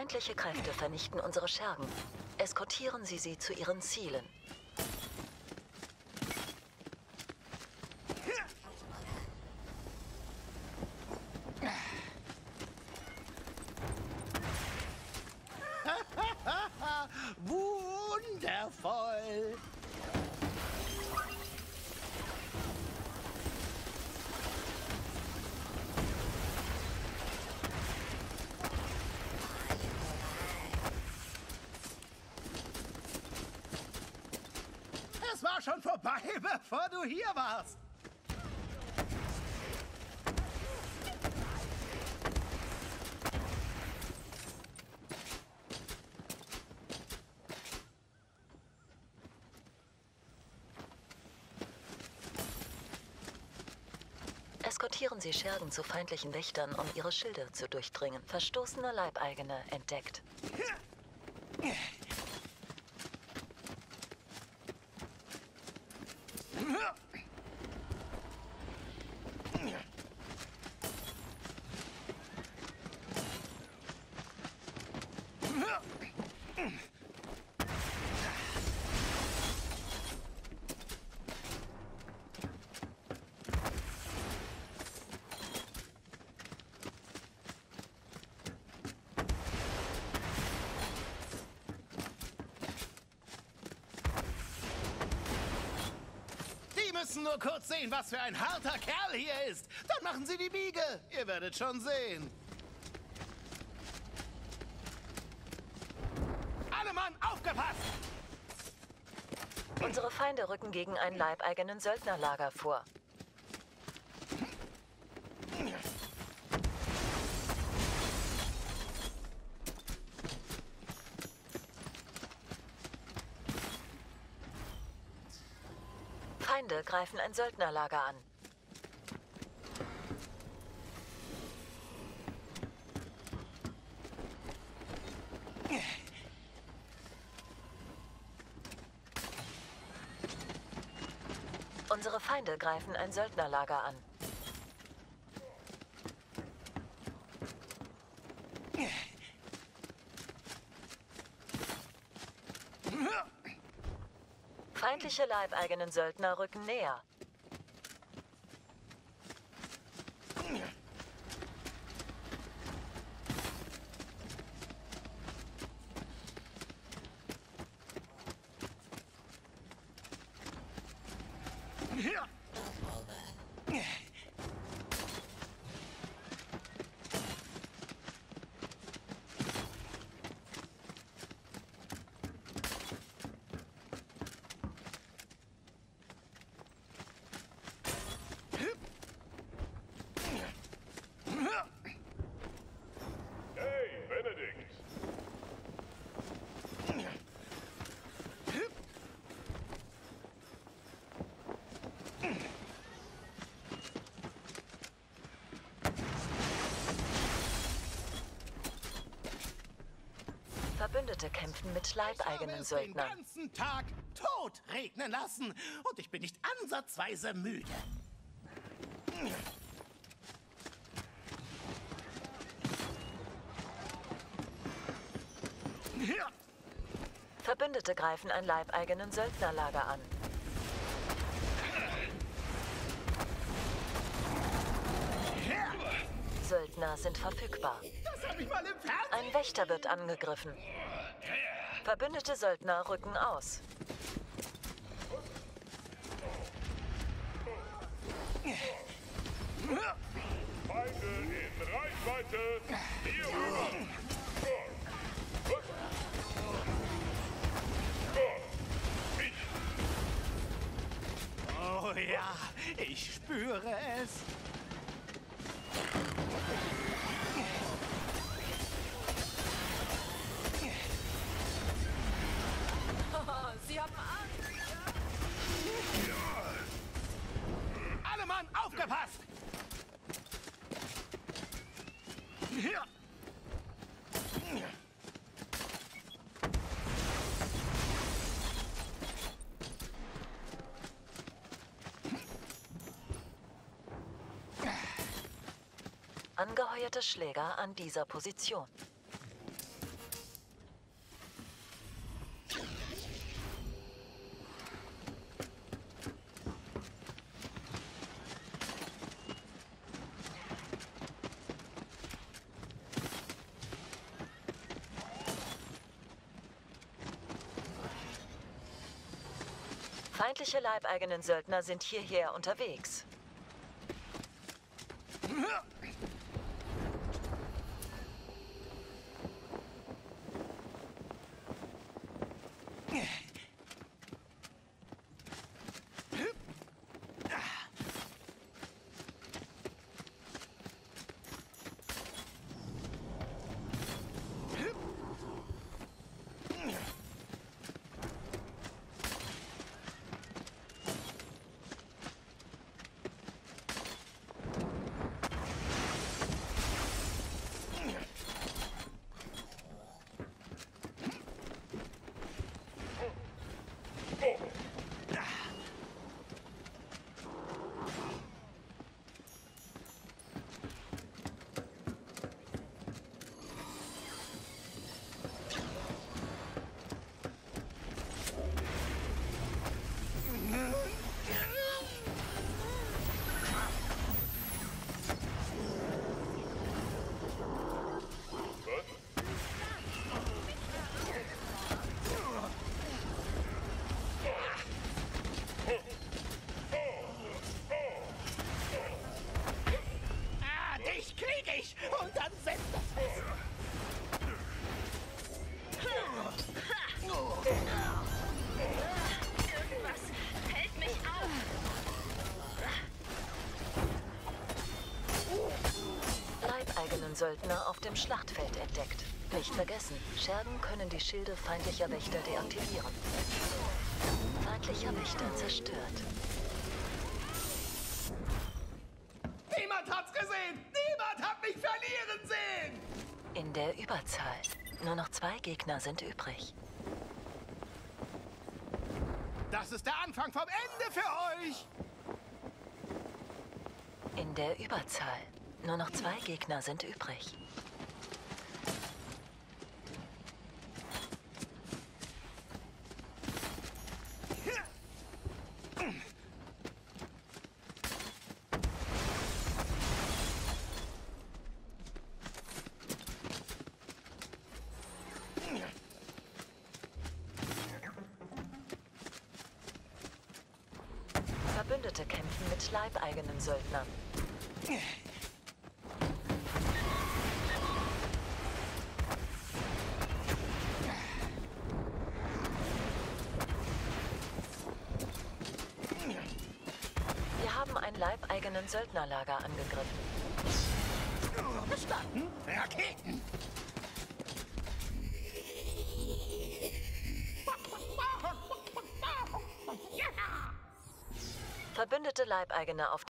Feindliche Kräfte vernichten unsere Schergen. Eskortieren Sie sie zu ihren Zielen. Wundervoll! Es war schon vorbei, bevor du hier warst. Eskortieren Sie Schergen zu feindlichen Wächtern, um ihre Schilde zu durchdringen. Verstoßene Leibeigene entdeckt. Sie müssen nur kurz sehen, was für ein harter Kerl hier ist. Dann machen Sie die Biege. Ihr werdet schon sehen. Alle Mann, aufgepasst! Unsere Feinde rücken gegen ein leibeigenen Söldnerlager vor. Feinde greifen ein Söldnerlager an. Unsere Feinde greifen ein Söldnerlager an. Feindliche leibeigenen Söldner rücken näher. Hey, Benedikt! Verbündete kämpfen mit leibeigenen Ich habe es den Söldnern. ganzen Tag tot regnen lassen und ich bin nicht ansatzweise müde. Verbündete greifen ein leibeigenen Söldnerlager an. Söldner sind verfügbar. Das habe ich mal im Fernsehen. Ein Wächter wird angegriffen. Verbündete Söldner rücken aus. Feinde in Reichweite! Hier rüber! Ich! Oh ja, ich spüre es. Sie haben Angst. Alle Mann, aufgepasst! Angeheuerte Schläger an dieser Position. Feindliche leibeigenen Söldner sind hierher unterwegs. Dich krieg ich und dann setzt das fest. Irgendwas hält mich auf. Leibeigenen Söldner auf dem Schlachtfeld entdeckt. Nicht vergessen, Schergen können die Schilde feindlicher Wächter deaktivieren. Feindlicher Wächter zerstört. Niemand hat's gesehen! Niemand hat mich verlieren sehen! In der Überzahl. Nur noch 2 Gegner sind übrig. Das ist der Anfang vom Ende für euch! In der Überzahl. Nur noch 2 Gegner sind übrig. Verbündete kämpfen mit leibeigenen Söldnern. Wir haben ein leibeigenen Söldnerlager angegriffen. Verstanden? Raketen! Verbündete Leibeigene auf